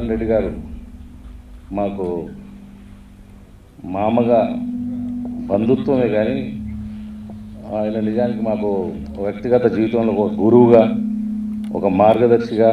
నారాయణ రెడ్డి గారు మాకు మామగా బంధుత్వమే కానీ ఆయన నిజానికి మాకు వ్యక్తిగత జీవితంలో ఒక గురువుగా, ఒక మార్గదర్శిగా,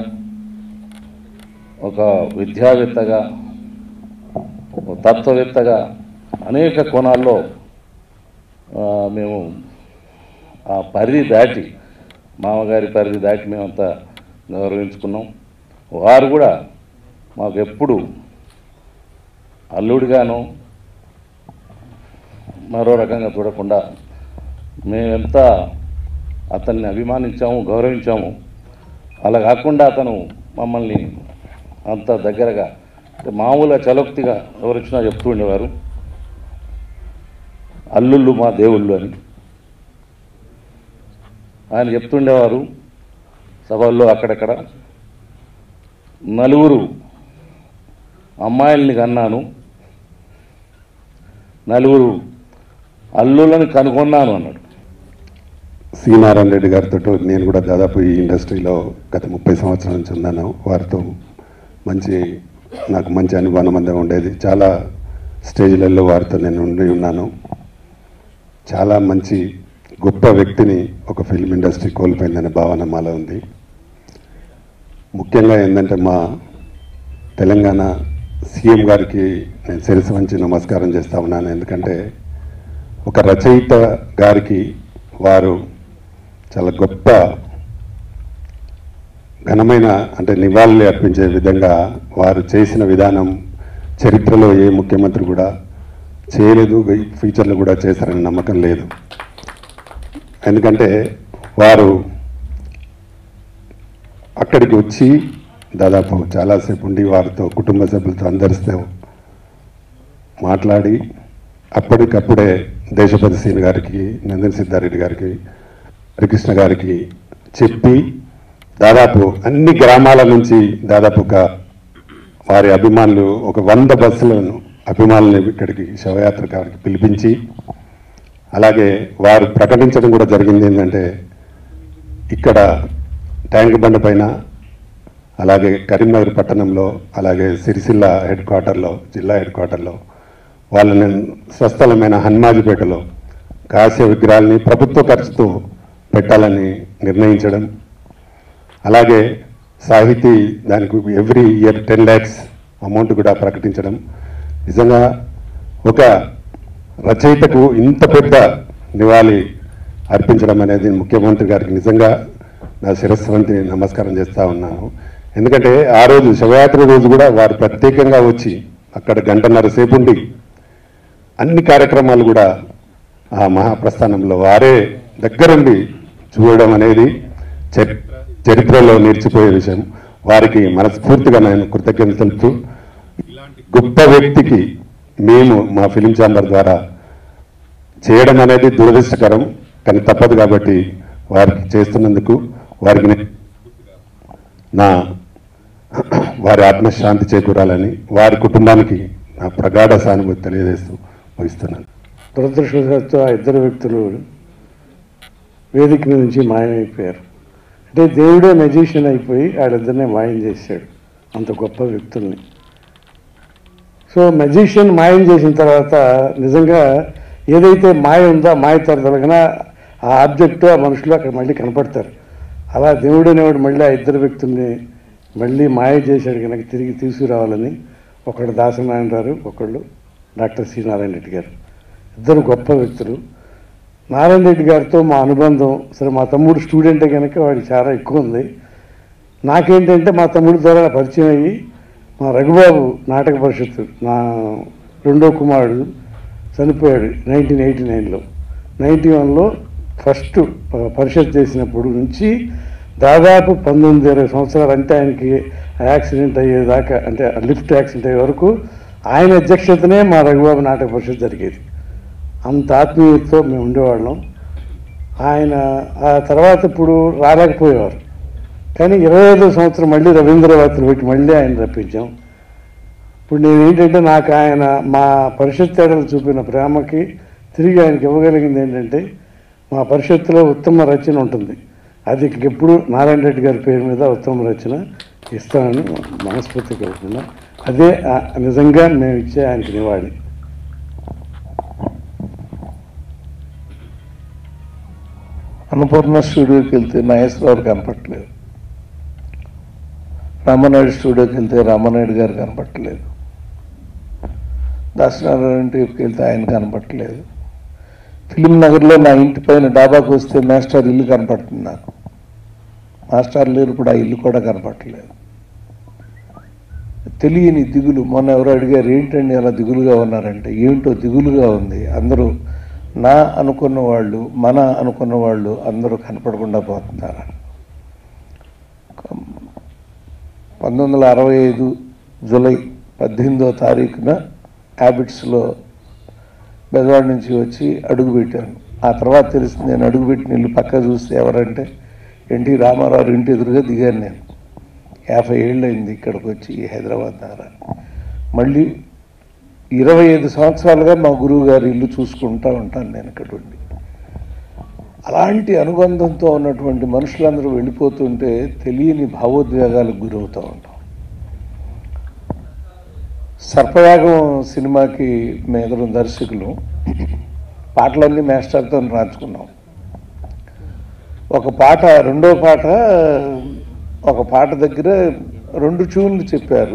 ఒక విద్యావేత్తగా, ఒక తత్వవేత్తగా అనేక కోణాల్లో మేము ఆ పరిధి దాటి, మామగారి పరిధి దాటి మేమంతా గౌరవించుకున్నాం. వారు కూడా మాకు ఎప్పుడు అల్లుడిగాను మరో రకంగా చూడకుండా మేమెంత అతన్ని అభిమానించాము, గౌరవించాము. అలా కాకుండా అతను మమ్మల్ని అంత దగ్గరగా, మామూలుగా చలోక్తిగా ఎవరు వచ్చినా చెప్తూ ఉండేవారు, అల్లుళ్ళు మా దేవుళ్ళు అని ఆయన చెప్తుండేవారు. సభల్లో అక్కడక్కడ నలుగురు అమ్మాయిల్ని కన్నాను, నలుగురు అల్లుళ్ళని కనుగొన్నాను అన్నాడు. సి నారాయణ రెడ్డి గారితో నేను కూడా దాదాపు ఈ ఇండస్ట్రీలో గత 30 సంవత్సరాల నుంచి ఉన్నాను. వారితో నాకు మంచి అనుబంధం ఉండేది. చాలా స్టేజ్లలో వారితో నేను ఉండి ఉన్నాను. చాలా మంచి గొప్ప వ్యక్తిని ఒక ఫిల్మ్ ఇండస్ట్రీ కోల్పోయిందనే భావన మాలో ఉంది. ముఖ్యంగా ఏంటంటే మా తెలంగాణ సీఎం గారికి నేను శిరస్సు వంచి నమస్కారం చేస్తా ఉన్నాను. ఎందుకంటే ఒక రచయిత గారికి వారు చాలా గొప్ప ఘనమైన నివాళులు అర్పించే విధంగా వారు చేసిన విధానం చరిత్రలో ఏ ముఖ్యమంత్రి కూడా చేయలేదు, ఫ్యూచర్లో కూడా చేశారని నమ్మకం లేదు. ఎందుకంటే వారు అక్కడికి వచ్చి దాదాపు చాలాసేపు ఉండి వారితో కుటుంబ సభ్యులతో అందరితో మాట్లాడి అప్పటికప్పుడే దేశపతి సీన్ గారికి, నందన్ సిద్ధారెడ్డి గారికి, హరికృష్ణ గారికి చెప్పి దాదాపు అన్ని గ్రామాల నుంచి దాదాపు వారి అభిమానులు ఒక 100 బస్సులను అభిమానులను ఇక్కడికి శవయాత్ర గారికి పిలిపించి, అలాగే వారు ప్రకటించడం కూడా జరిగింది ఏంటంటే ఇక్కడ ట్యాంక్ బండ పైన, అలాగే కరీంనగర్ పట్టణంలో, అలాగే సిరిసిల్ల హెడ్ క్వార్టర్లో, జిల్లా హెడ్ క్వార్టర్లో, వాళ్ళని స్వస్థలమైన హన్మాజిపేటలో కాస్య విగ్రహాలని ప్రభుత్వ ఖర్చుతో పెట్టాలని నిర్ణయించడం, అలాగే సాహితీ దానికి ఎవ్రీ ఇయర్ 10 lakhs అమౌంట్ కూడా ప్రకటించడం. నిజంగా ఒక రచయితకు ఇంత పెద్ద నివాళి అర్పించడం అనేది ముఖ్యమంత్రి గారికి నిజంగా నా శిరస్సు వంటి నమస్కారం చేస్తూ ఉన్నాను. ఎందుకంటే ఆ రోజు శవయాత్ర రోజు కూడా వారు ప్రత్యేకంగా వచ్చి అక్కడ 1.5 సేపు ఉండి అన్ని కార్యక్రమాలు కూడా ఆ మహాప్రస్థానంలో వారే దగ్గరుండి చూడడం అనేది చరిత్రలో నిలిచిపోయే విషయం. వారికి మనస్ఫూర్తిగా నేను కృతజ్ఞతలు తెలుపుతూ, గొప్ప వ్యక్తికి మేము మా ఫిలిం ఛాంబర్ ద్వారా చేయడం అనేది దురదృష్టకరం, కానీ తప్పదు. కాబట్టి వారికి చేస్తున్నందుకు వారికి వారి ఆత్మశాంతి చేకూరాలని, వారి కుటుంబానికి నా ప్రగాఢ సానుభూతి తెలియజేస్తూ ముగిస్తున్నాను. దురదృష్టవశాత్తు ఆ ఇద్దరు వ్యక్తులు వేదిక మీద నుంచి మాయమైపోయారు. అంటే దేవుడే మెజిషియన్ అయిపోయి వాళ్ళిద్దరినే మాయం చేశాడు, అంత గొప్ప వ్యక్తుల్ని. సో మెజిషియన్ మాయం చేసిన తర్వాత నిజంగా ఏదైతే మాయ ఉందో మాయ తరదలగిన ఆ ఆబ్జెక్టు ఆ మనుషులు అక్కడ మళ్ళీ కనపడతారు. అలా దేవుడు అనేవాడు మళ్ళీ ఆ ఇద్దరు వ్యక్తుల్ని మళ్ళీ మాయ చేశాడు కనుక తిరిగి తీసుకురావాలని, ఒకళ్ళు దాసనారాయణరావు, ఒకళ్ళు డాక్టర్ సి నారాయణ రెడ్డి గారు, ఇద్దరు గొప్ప వ్యక్తులు. నారాయణ రెడ్డి గారితో మా అనుబంధం, సరే మా తమ్ముడు స్టూడెంటే కనుక వాడికి చాలా ఎక్కువ ఉంది. నాకేంటంటే మా తమ్ముడి ద్వారా పరిచయం అయ్యి మా రఘుబాబు నాటక పరిషత్తు, నా రెండో కుమారుడు చనిపోయాడు 1989లో. 91లో ఫస్ట్ పరిషత్ చేసినప్పుడు నుంచి దాదాపు 19-20 సంవత్సరాలు, అంటే ఆయనకి యాక్సిడెంట్ అయ్యేదాకా, అంటే లిఫ్ట్ యాక్సిడెంట్ అయ్యే వరకు ఆయన అధ్యక్షతనే మా రఘుబాబు నాటక పరిషత్ జరిగేది. అంత ఆత్మీయతతో మేము ఉండేవాళ్ళం. ఆయన ఆ తర్వాత ఇప్పుడు రాలేకపోయేవారు, కానీ 25వ సంవత్సరం మళ్ళీ రవీంద్రవాతిని పెట్టి మళ్ళీ ఆయన రప్పించాం. ఇప్పుడు నేను ఏంటంటే నాకు ఆయన మా పరిషత్ తేడలు చూపిన ప్రేమకి తిరిగి ఆయనకి ఇవ్వగలిగింది ఏంటంటే, మా పరిషత్తులో ఉత్తమ రచన ఉంటుంది, అది ఎప్పుడు నారాయణ రెడ్డి గారి పేరు మీద ఉత్తమ రచన ఇస్తానని మనస్ఫూర్తి కోరుకున్నా. అదే నిజంగా మేము ఇచ్చే ఆయనకి నివాళి. అన్నపూర్ణ స్టూడియోకి వెళ్తే నాగేశ్వరరావు కనపట్టలేదు, రామనాయుడు స్టూడియోకి వెళ్తే రామనాయుడు గారు కనపట్టలేదు, దాసనారాయణ టీవీకి వెళ్తే ఆయన కనపట్టలేదు, ఫిలిం నగర్లో నా ఇంటి పైన డాబాకు వస్తే మాస్టర్ ఇల్లు కనపడుతుంది నాకు. మాస్టర్ లేరు, ఇప్పుడు ఆ ఇల్లు కూడా కనపట్టలేదు. తెలియని దిగులు. మొన్న ఎవరో అడిగారు ఏంటండి అలా దిగులుగా ఉన్నారంటే, ఏంటో దిగులుగా ఉంది. అందరూ నా అనుకున్న వాళ్ళు, మన అనుకున్న వాళ్ళు అందరూ కనపడకుండా పోతున్నారు. 1965 జూలై 18వ తారీఖున హ్యాబిట్స్లో బెజవాడ నుంచి వచ్చి అడుగుపెట్టాను. ఆ తర్వాత తెలిసింది, నేను అడుగుపెట్టిన ఇల్లు పక్క చూస్తే ఎవరంటే ఎన్టీ రామారావు ఇంటి ఎదురుగా దిగాను. నేను 50 ఏళ్ళు అయింది ఇక్కడికి వచ్చి హైదరాబాద్ నగరాన్ని. మళ్ళీ 25 సంవత్సరాలుగా మా గురువు గారి ఇల్లు చూసుకుంటూ ఉంటాను నేను ఇక్కడ ఉండి. అలాంటి అనుబంధంతో ఉన్నటువంటి మనుషులందరూ వెళ్ళిపోతుంటే తెలియని భావోద్వేగాలకు గురవుతూ ఉంటాం. సర్పయాగం సినిమాకి మేదరు దర్శకులు పాటలన్నీ మాస్టర్తో రాసుకున్నాం. ఒక పాట, రెండో పాట, ఒక పాట దగ్గర 2 ట్యూన్లు చెప్పారు.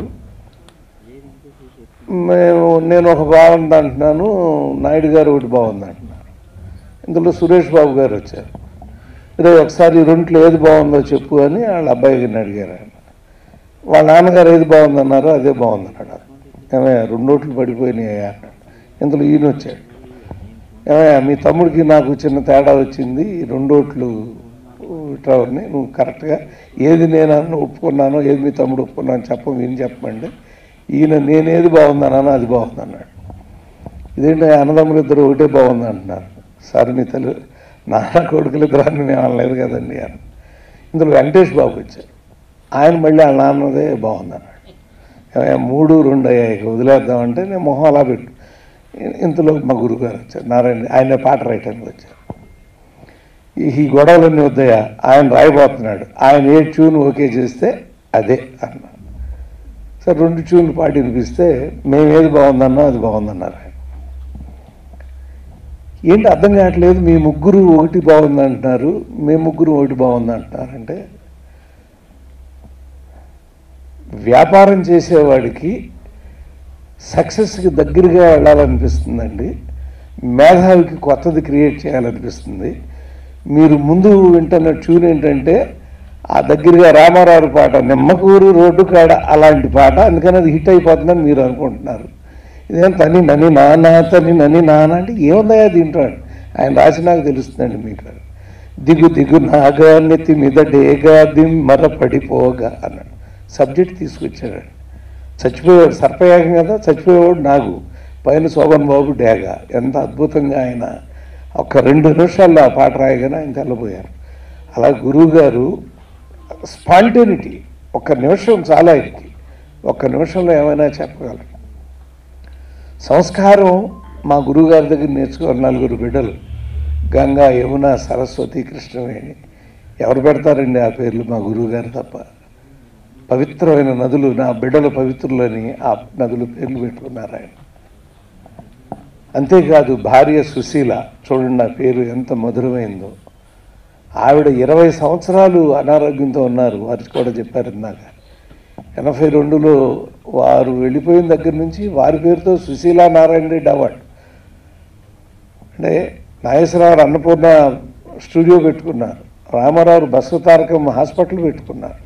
నేను ఒక బాగుంది అంటున్నాను, నాయుడు గారు ఒకటి బాగుంది అంటున్నారు. ఇందులో సురేష్ బాబు గారు వచ్చారు. ఈరోజు ఒకసారి 2లో ఏది బాగుందో చెప్పు అని వాళ్ళ అబ్బాయి గారిని అడిగారు. ఆయన వాళ్ళ నాన్నగారు ఏది బాగుందన్నారో అదే బాగుందన్నాడు. ఏమయ్యా 2 ఓట్లు పడిపోయినాయి అన్నాడు. ఇందులో ఈయన వచ్చాడు. ఏమయ్యా మీ తమ్ముడికి నాకు చిన్న తేడా వచ్చింది, 2 ఓట్లు ఇట్రావని, నువ్వు కరెక్ట్గా ఏది నేను ఒప్పుకున్నానో ఏది మీ తమ్ముడు ఒప్పుకున్నాను విని చెప్పమండి. ఈయన నేనేది బాగుందన్నానో అది బాగుందన్నాడు. ఇదేంటి అన్నదమ్ములు ఇద్దరు ఒకటే బాగుంది అంటున్నారు. సార్ మీ నాన్న కొడుకులు ఇద్దరు అని మేము అనలేదు కదండి అని. ఇందులో వెంకటేష్ బాబు వచ్చారు. ఆయన మళ్ళీ వాళ్ళ నాన్నదే బాగుందన్నాడు. 3-2 అయ్యాయి, వదిలేద్దామంటే నేను మొహం అలా పెట్టు. ఇంతలో మా గురువుగారు వచ్చారు, నారాయణ, ఆయన పాట రాయటానికి వచ్చారు. ఈ గొడవలన్నీ వద్దయా, ఆయన రాయబోతున్నాడు, ఆయన ఏ ట్యూన్ ఓకే చేస్తే అదే అన్నాడు. సార్ 2 ట్యూన్లు పాటి వినిపిస్తే మేము ఏది బాగుందన్నా అది బాగుందన్నారు. ఆయన ఏంటి అర్థం కావట్లేదు, మీ ముగ్గురు ఒకటి బాగుందంటున్నారు, మేము ముగ్గురు ఒకటి బాగుందంటున్నారంటే, వ్యాపారం చేసేవాడికి సక్సెస్కి దగ్గరగా వెళ్ళాలనిపిస్తుందండి, మేధావికి కొత్తది క్రియేట్ చేయాలనిపిస్తుంది. మీరు ముందు వింటున్న ట్యూన్ ఏంటంటే ఆ దగ్గరగా రామారావు పాట, నిమ్మకూరు రోడ్డు కాడ అలాంటి పాట, అందుకని అది హిట్ అయిపోతుందని మీరు అనుకుంటున్నారు. ఇదేం తని నని నాన్న తని నని నాన్న అంటే ఏముందయా దీంట్లో, ఆయన రాసి నాకు తెలుస్తుందండి మీకు. దిగు దిగు నాగా నెత్తి మీద డేగా దిమ్మర పడిపోగా అన్నాడు. సబ్జెక్ట్ తీసుకొచ్చాడు. చచ్చిపోయాడు, సర్పయాగం కదా, చచ్చిపోయేవాడు నాగు, పైన శోభన్ బాబు డేగా. ఎంత అద్భుతంగా ఆయన ఒక 2 నిమిషాల్లో ఆ పాట రాయగానే ఆయన తెల్లబోయారు. అలా గురువు గారు స్పాంటేనిటీ, 1 నిమిషం చాలా ఆయనకి, 1 నిమిషంలో ఏమైనా చెప్పగలరు. సంస్కారం మా గురువుగారి దగ్గర నేర్చుకోవాలి. 4 బిడ్డలు, గంగా, యమున, సరస్వతి, కృష్ణవేణి. ఎవరు పెడతారండి ఆ పేర్లు? మా గురువుగారు తప్ప. పవిత్రమైన నదులు, నా బిడ్డల పవిత్రులని ఆ నదులు పేర్లు పెట్టుకున్నారు ఆయన. అంతేకాదు భార్య సుశీల, చూడండి నా పేరు ఎంత మధురమైందో. ఆవిడ 20 సంవత్సరాలు అనారోగ్యంతో ఉన్నారు, వారికి కూడా చెప్పారు ఇందాక. 82లో వారు వెళ్ళిపోయిన దగ్గర నుంచి వారి పేరుతో సుశీలా నారాయణ రెడ్డి అవార్డు. అంటే నాగేశ్వరరావు అన్నపూర్ణ స్టూడియో పెట్టుకున్నారు, రామారావు బసవతారకం హాస్పిటల్ పెట్టుకున్నారు.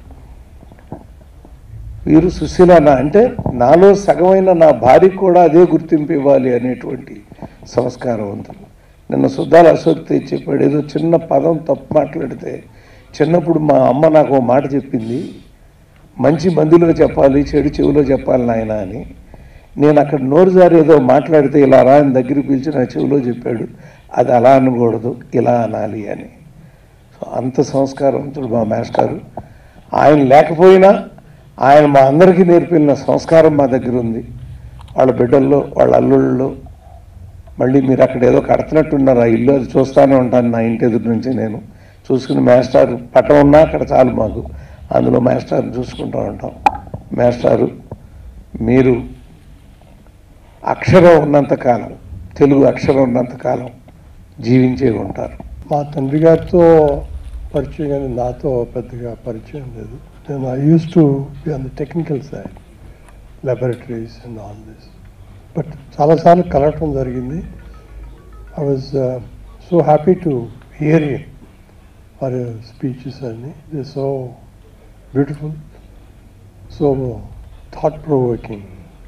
వీరు సుశీలన అంటే నాలో సగమైన నా భార్యకు కూడా అదే గుర్తింపు ఇవ్వాలి అనేటువంటి సంస్కారవంతులు. నిన్న సుద్దాల అశోక్ చెప్పాడు, ఏదో చిన్న పదం తప్పు మాట్లాడితే, చిన్నప్పుడు మా అమ్మ నాకు ఓ మాట చెప్పింది, మంచి మందిలో చెప్పాలి, చెడు చెవిలో చెప్పాలి నాయన అని. నేను అక్కడ నోరు జారి ఏదో మాట్లాడితే ఇలా రా అని దగ్గర పిలిచి నా చెవిలో చెప్పాడు, అది అలా అనకూడదు, ఇలా అనాలి అని. సో అంత సంస్కారవంతుడు మా మాస్టారు. ఆయన లేకపోయినా ఆయన మా అందరికీ నేర్పిన సంస్కారం మా దగ్గర ఉంది. వాళ్ళ బిడ్డల్లో, వాళ్ళ అల్లుళ్ళలో. మళ్ళీ మీరు అక్కడ ఏదో కడుతున్నట్టున్నారు ఆ ఇల్లు, అది చూస్తూనే ఉంటాను నా ఇంటి ఎదురు నుంచి. నేను చూసుకుని మాస్టర్ పట్టం ఉన్నా అక్కడ చాలు మాకు. అందులో మాస్టర్ని చూసుకుంటూ ఉంటాం. మాస్టారు మీరు అక్షరం ఉన్నంతకాలం, తెలుగు అక్షరం ఉన్నంతకాలం జీవించే ఉంటారు. మా తండ్రి గారితో పరిచయం కానీ నాతో పెద్దగా పరిచయం లేదు. నేను I use to be on the technical side, laboratories and all this. But చాలాసార్లు కలవటం జరిగింది. I was so happy to hear him for his speeches and they're so beautiful, so thought-provoking.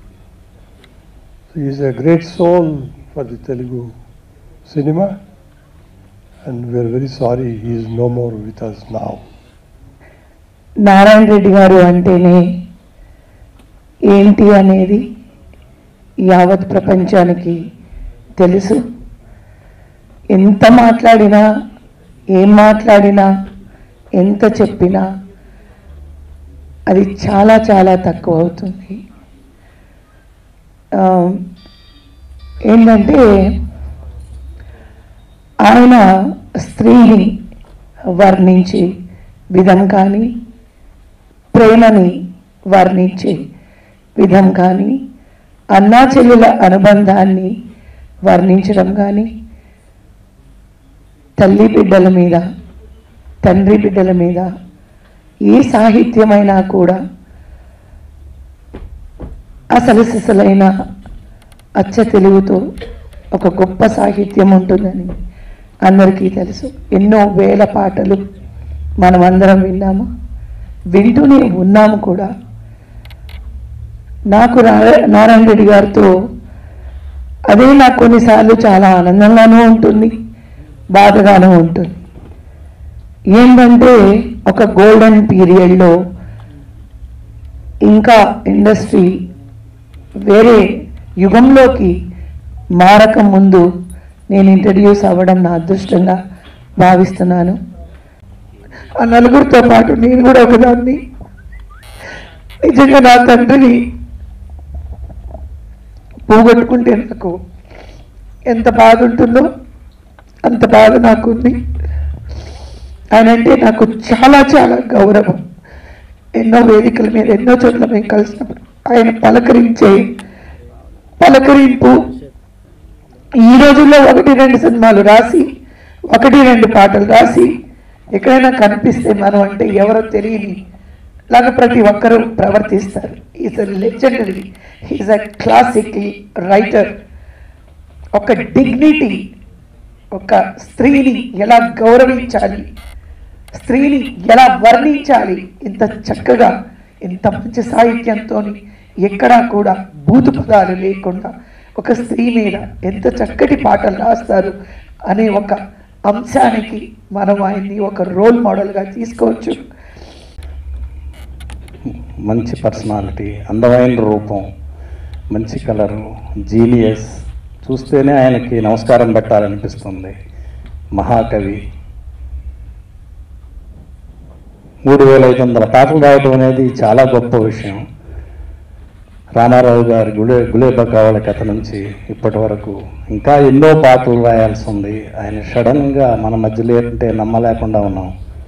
So he is a great soul for the Telugu cinema and we are very sorry he is no more with us now. Narayana Reddy గారు అంటేనే ఏంటి అనేది యావత్ ప్రపంచానికి తెలుసు. ఎంత మాట్లాడినా, ఏం మాట్లాడినా, ఎంత చెప్పినా అది చాలా చాలా తక్కువ అవుతుంది. ఏంటంటే ఆయన స్త్రీని వర్ణించే విధం కానీ, ప్రేమని వర్ణించే విధం కానీ, అన్నా చెల్లెల అనుబంధాన్ని వర్ణించడం కానీ, తల్లి బిడ్డల మీద, తండ్రి బిడ్డల మీద ఏ సాహిత్యమైనా కూడా అసలు సిసలైన అచ్చ తెలుగుతో ఒక గొప్ప సాహిత్యం ఉంటుందని అందరికీ తెలుసు. ఎన్నో వేల పాటలు మనం అందరం విన్నాము, వింటూనే ఉన్నాము కూడా. నాకు నారాయణ రెడ్డి గారితో అదే నాకు కొన్నిసార్లు చాలా ఆనందంగానూ ఉంటుంది, బాధగానూ ఉంటుంది. ఏంటంటే ఒక గోల్డెన్ పీరియడ్లో ఇంకా ఇండస్ట్రీ వేరే యుగంలోకి మారక ముందు నేను ఇంట్రడ్యూస్ అవ్వడం నా అదృష్టంగా భావిస్తున్నాను. ఆ నలుగురితో పాటు నేను కూడా ఒకదాన్ని. నిజంగా నా తండ్రిని పోగొట్టుకుంటే నాకు ఎంత బాధ ఉంటుందో అంత బాధ నాకుంది. ఆయన అంటే నాకు చాలా చాలా గౌరవం. ఎన్నో వేదికల మీద, ఎన్నో చోట్ల మేము కలిసినప్పుడు ఆయన పలకరింపు ఈ రోజుల్లో 1-2 సినిమాలు రాసి, 1-2 పాటలు రాసి ఎక్కడైనా కనిపిస్తే మనం అంటే ఎవరో తెలియని లాగా ప్రతి ఒక్కరూ ప్రవర్తిస్తారు. Is a legendary, is a classic writer. ఒక డిగ్నిటీ, ఒక స్త్రీని ఎలా గౌరవించాలి, స్త్రీని ఎలా వర్ణించాలి, ఇంత చక్కగా, ఇంత మంచి సాహిత్యంతో ఎక్కడా కూడా బూతు పదాలు లేకుండా ఒక స్త్రీ మీద ఎంత చక్కటి పాటలు రాస్తారు అనే ఒక అంశానికి మనం ఆయన్ని ఒక రోల్ మోడల్గా తీసుకోవచ్చు. మంచి పర్సనాలిటీ, అందమైన రూపం, మంచి కలరు, జీనియస్. చూస్తేనే ఆయనకి నమస్కారం పెట్టాలనిపిస్తుంది. మహాకవి. 3500 పాటలు రాయటం అనేది చాలా గొప్ప విషయం. రామారావు గారి గులేబ కావల కథ నుంచి ఇప్పటి వరకు ఇంకా ఎన్నో పాటలు రాయాల్సి ఉంది. ఆయన సడన్గా మన మధ్యలో అంటే నమ్మలేకుండా ఉన్నాం.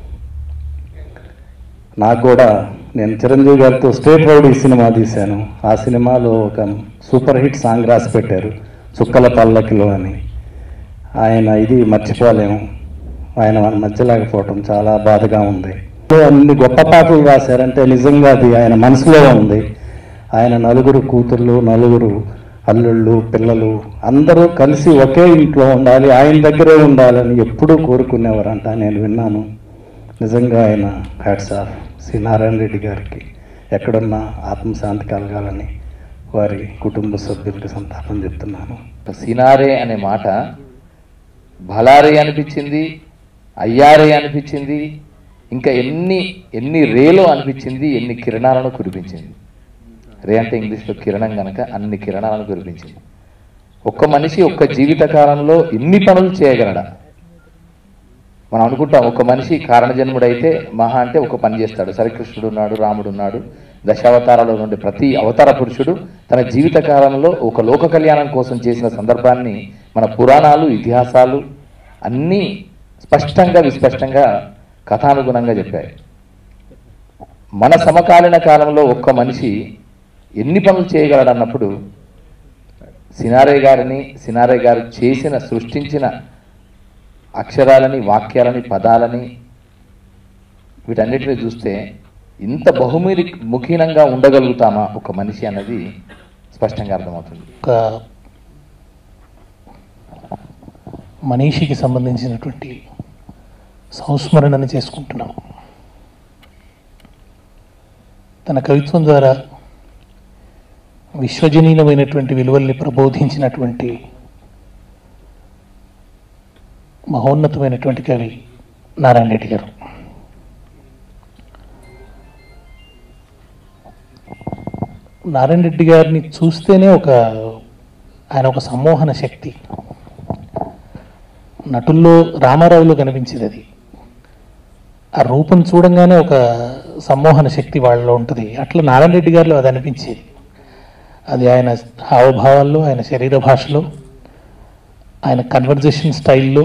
నాకు కూడా, నేను చిరంజీవి గారితో స్టేట్ రౌడీ సినిమా తీశాను. ఆ సినిమాలో ఒక సూపర్ హిట్ సాంగ్ రాసి పెట్టారు, చుక్కల పల్లకిలో అని. ఆయన ఇది మర్చిపోలేము. ఆయన మన మధ్య లేకపోవటం చాలా బాధగా ఉంది. అన్ని గొప్ప పాటలు రాశారంటే నిజంగా అది ఆయన మనసులో ఉంది. ఆయన 9 కూతుర్లు, 9 అల్లుళ్ళు, పిల్లలు అందరూ కలిసి ఒకే ఇంట్లో ఉండాలి, ఆయన దగ్గరే ఉండాలని ఎప్పుడూ కోరుకునేవారంట. నేను విన్నాను. నిజంగా ఆయన హ్యాట్స్ ఆఫ్. శ్రీ నారాయణ రెడ్డి గారికి ఎక్కడున్నా ఆత్మశాంతి కలగాలని వారి కుటుంబ సభ్యులకి సంతాపం చెప్తున్నాను. సినారే అనే మాట భలారే అనిపించింది, అయ్యారే అనిపించింది, ఇంకా ఎన్ని రేలో అనిపించింది, ఎన్ని కిరణాలను కురిపించింది. రే అంటే ఇంగ్లీష్లో కిరణం కనుక అన్ని కిరణాలను కురిపించింది. ఒక్క మనిషి ఒక్క జీవితకాలంలో ఇన్ని పనులు చేయగలడా? మనం అనుకుంటాం ఒక మనిషి కారణజన్ముడైతే మహా అంటే ఒక పని చేస్తాడు. శ్రీకృష్ణుడు ఉన్నాడు, రాముడు ఉన్నాడు, దశావతారాల్లో నుండి ప్రతి అవతార పురుషుడు తన జీవిత కాలంలో ఒక లోక కళ్యాణం కోసం చేసిన సందర్భాన్ని మన పురాణాలు, ఇతిహాసాలు అన్నీ స్పష్టంగా విస్పష్టంగా కథానుగుణంగా చెప్పాయి. మన సమకాలీన కాలంలో ఒక్క మనిషి ఎన్ని పనులు చేయగలడన్నప్పుడు సినారే గారు చేసిన సృష్టించిన అక్షరాలని, వాక్యాలని, పదాలని వీటన్నిటిని చూస్తే ఇంత బహుముఖీనంగా ఉండగలుగుతామా ఒక మనిషి అన్నది స్పష్టంగా అర్థమవుతుంది. ఒక మనీషికి సంబంధించినటువంటి సంస్మరణని చేసుకుంటున్నాం. తన కవిత్వం ద్వారా విశ్వజనీయమైనటువంటి విలువల్ని ప్రబోధించినటువంటి మహోన్నతమైనటువంటి కవి నారాయణ రెడ్డి గారు. నారాయణ రెడ్డి గారిని చూస్తేనే ఆయన ఒక సమ్మోహన శక్తి. నటుల్లో రామారావులో కనిపించేది అది. ఆ రూపం చూడంగానే ఒక సమ్మోహన శక్తి వాళ్ళలో ఉంటుంది. అట్లా నారాయణ రెడ్డి గారిలో అది అనిపించేది. అది ఆయన హావభావాల్లో, ఆయన శరీర భాషలో, ఆయన కన్వర్జేషన్ స్టైల్లో,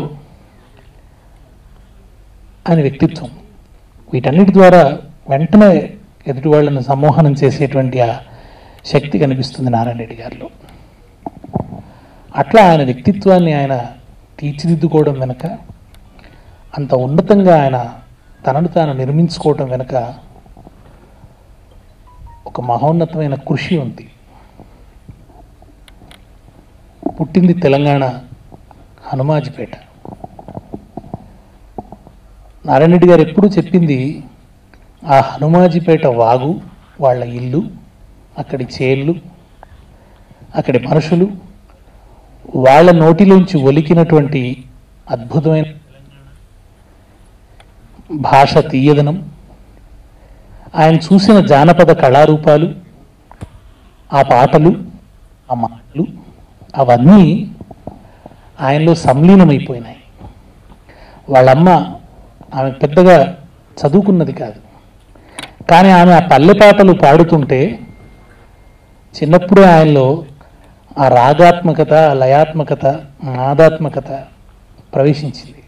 ఆయన వ్యక్తిత్వం, వీటన్నిటి ద్వారా వెంటనే ఎదుటి వాళ్ళని సమ్మోహనం చేసేటువంటి ఆ శక్తి కనిపిస్తుంది నారాయణ రెడ్డి గారిలో. అట్లా ఆయన వ్యక్తిత్వాన్ని ఆయన తీర్చిదిద్దుకోవడం వెనుక, అంత ఉన్నతంగా ఆయన తనను తాను నిర్మించుకోవడం వెనుక ఒక మహోన్నతమైన కృషి ఉంది. పుట్టింది తెలంగాణ హనుమాజిపేట. నారాయణ రెడ్డి గారు ఎప్పుడూ చెప్పింది ఆ హనుమాజిపేట వాగు, వాళ్ళ ఇల్లు, అక్కడి చేళ్ళు, అక్కడి మనుషులు, వాళ్ళ నోటిలోంచి ఒలికినటువంటి అద్భుతమైన భాష తీయదనం, ఆయన చూసిన జానపద కళారూపాలు, ఆ పాటలు, ఆ మాటలు, అవన్నీ ఆయనలో సంలీనమైపోయినాయి. వాళ్ళమ్మ, ఆమె పెద్దగా చదువుకున్నది కాదు, కానీ ఆమె ఆ పల్లె పాటలు పాడుతుంటే చిన్నప్పుడే ఆయనలో ఆ రాగాత్మకత, లయాత్మకత, నాదాత్మకత ప్రవేశించింది.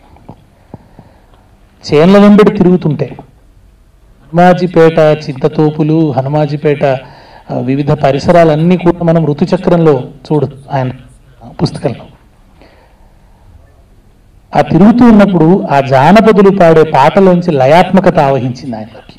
చేన్ల వెంబడి తిరుగుతుంటే హనుమాజిపేట చింతతోపులు, హనుమాజిపేట వివిధ పరిసరాలన్నీ కూడా మనం ఋతుచక్రంలో చూడొచ్చు ఆయన పుస్తకంలో. ఆ తిరుగుతూ ఉన్నప్పుడు ఆ జానపదులు పాడే పాటలోంచి లయాత్మకత ఆవహించింది ఆయనలోకి.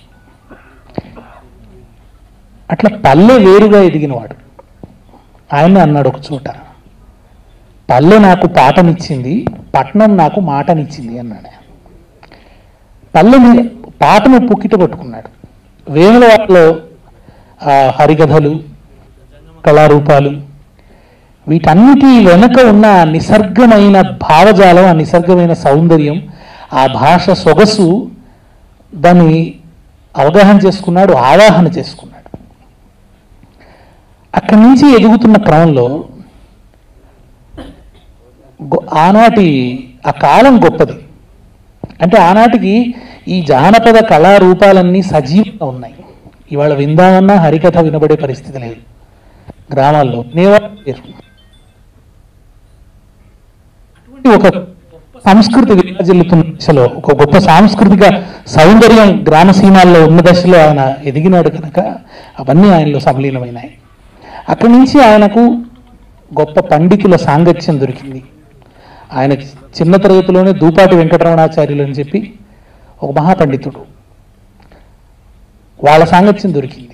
అట్లా పల్లె వేరుగా ఎదిగినవాడు. ఆయన అన్నాడు ఒక చోట, పల్లె నాకు పాటనిచ్చింది, పట్నం నాకు మాటనిచ్చింది అన్నాడు. పల్లెని, పాటను పుక్కిట పట్టుకున్నాడు. వేములవాడలో ఆ హరికథలు, కళారూపాలు, వీటన్నిటి వెనుక ఉన్న నిసర్గమైన భావజాలం, ఆ నిసర్గమైన సౌందర్యం, ఆ భాష సొగసు, దాన్ని అవగాహన చేసుకున్నాడు, ఆవాహన చేసుకున్నాడు. అక్కడి నుంచి ఎదుగుతున్న క్రమంలో ఆనాటి ఆ కాలం గొప్పది. అంటే ఆనాటికి ఈ జానపద కళారూపాలన్నీ సజీవంగా ఉన్నాయి. ఇవాళ విందామన్నా హరికథ వినబడే పరిస్థితి లేదు గ్రామాల్లో. ఒక సంస్కృతి విరాజిల్లుతున్న దశలో, ఒక గొప్ప సాంస్కృతిక సౌందర్యం గ్రామసీమాల్లో ఉన్న దశలో ఆయన ఎదిగినాడు కనుక అవన్నీ ఆయనలో సంలీనమైనాయి. అక్కడి నుంచి ఆయనకు గొప్ప పండితుల సాంగత్యం దొరికింది. ఆయన చిన్న తరగతిలోనే దూపాటి వెంకటరమణాచార్యులు అని చెప్పి ఒక మహాపండితుడు, వాళ్ళ సాంగత్యం దొరికింది.